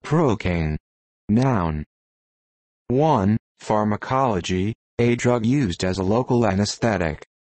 Procaine. Noun. 1. Pharmacology, a drug used as a local anesthetic.